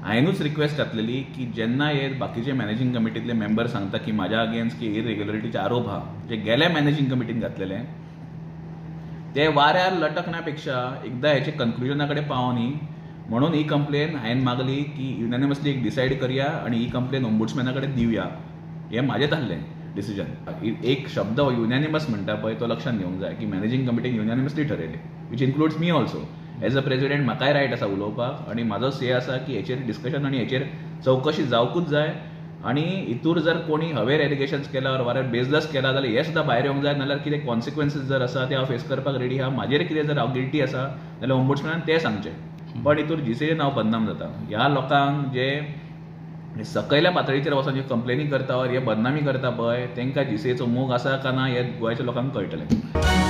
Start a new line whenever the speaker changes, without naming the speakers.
हांवेनूच request घातलेली की जेन्ना हे बाकीचे मॅनेजिंग कमिटीतले मेंबर सांगता की म्हाज्या अगेन्स्ट की इरेग्युलरिटीचे आरोप आहा जे गेल्या मॅनेजिंग कमिटीन घातलेले ते वाऱ्यार लटकना पेक्षा एकदां हेचे कन्क्लुजना कडेन पावनी म्हणून ही कंप्लेन हांवें मागली की युनॅनिमसली एक डिसायड करया आणि ही कंप्लेन ओम्बुड्समॅना कडेन दिवया. हें म्हाजें थारलें डिसिजन. एक शब्द युनॅनिमस म्हणटा पळय तो लक्षात घेवंक जाय की मॅनेजिंग कमिटीन युनॅनिमसली ठरयलें which includes me also. As a president म्हाकाय रायट आसा उलोवपाक आनी म्हाजो से आसा की हेचेर डिस्कशन आनी हेचेर चवकशी जावकूच जाय. आनी हितूर जर कोणी हवेर एलिगेशन्स केला वा बेजलस केला जाल्यार हे सुद्दां भायर येवंक जाय. नाल्यार कितें कॉन्सिक्वन्सीस जर आसा ते हांव फेस करपाक रेडी आहा. म्हाजेर कितें जर हांव गिल्टी आसा जाल्यार ओम्बुड्समॅनान तें सांगचें. पण हितूर जीसीएन हांव बदनाम जाता. ह्या लोकांक जे सकयल्या पातळीचेर वचून जे कंप्लेनी करता वा हे बदनामी करता पळय तांकां जीसीएचो मोग आसा काय ना हें गोंयच्या लोकांक कळटलें.